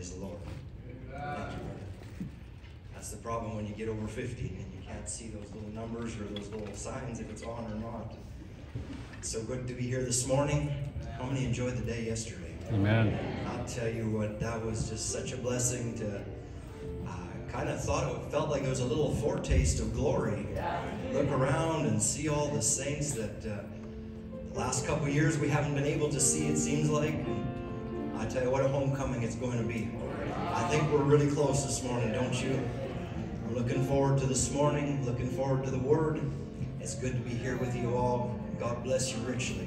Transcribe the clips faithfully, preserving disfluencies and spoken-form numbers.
Praise the Lord. Thank you, brother. That's the problem when you get over fifty and you can't see those little numbers or those little signs if it's on or not. It's so good to be here this morning. How many enjoyed the day yesterday? Amen. I'll tell you what, that was just such a blessing to, I uh, kind of thought it felt like it was a little foretaste of glory. Look around and see all the saints that uh, the last couple years we haven't been able to see, it seems like. And I tell you what a homecoming it's going to be. I think we're really close this morning, don't you? I'm looking forward to this morning, looking forward to the Word. It's good to be here with you all. God bless you richly.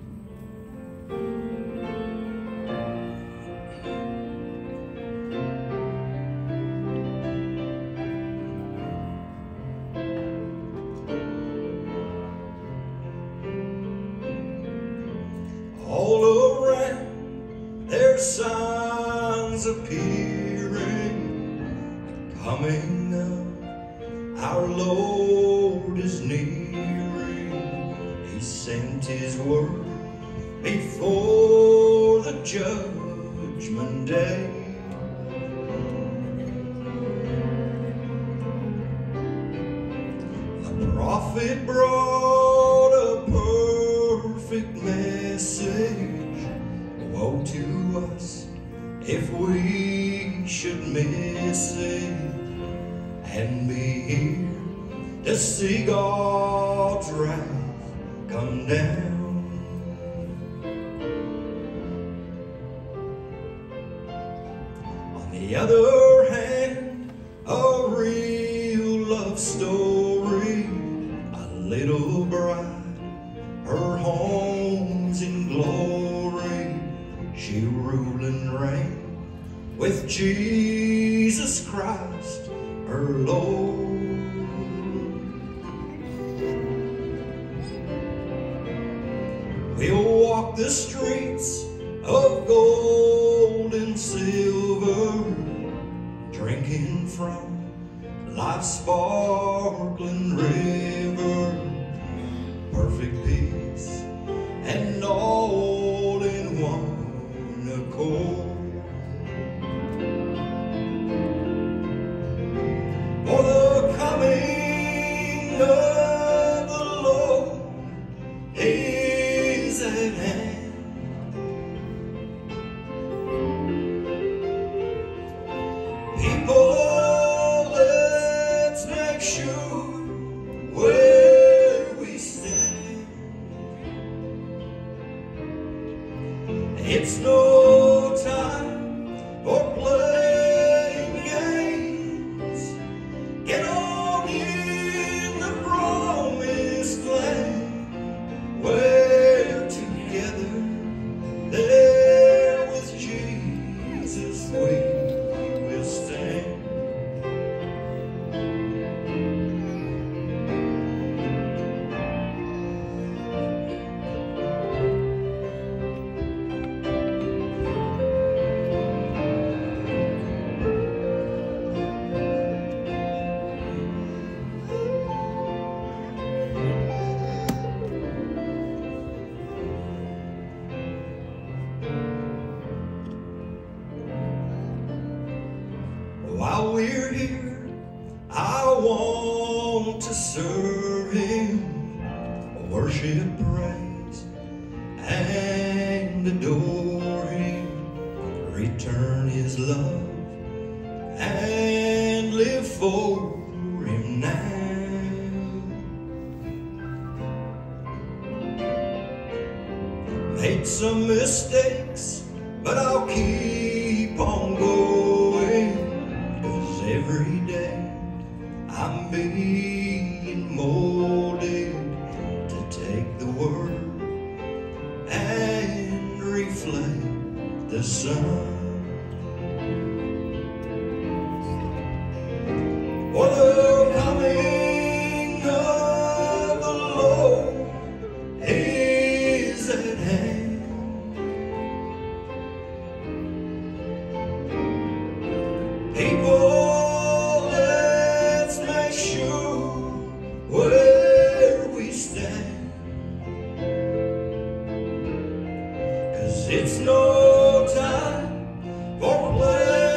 All around there's signs appearing, coming up, our Lord is nearing. He sent His word before the judgment day. The prophet brought a perfect message. Woe to us if we should miss it and be here to see God's wrath come down. On the other hand, a real love story, a little bride, her home's in glory, she rule and reign with Jesus Christ, her Lord. We'll walk the streets of gold and silver, drinking from life's sparkling river, perfect peace and all in one accord. For the coming of the Lord is at hand. People, let's make sure where we stand. It's no time for playing games. Get on in the promised land, where together there with Jesus we will stand. While we're here, I want to serve Him, worship, praise, and adore Him, return His love, and live for Him now. Made some mistakes, but I'll keep on going. Every day I'm being molded to take the word and reflect the sun. For the coming of the Lord is at hand. People, where we stand, 'cause it's no time for play.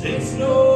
Takes no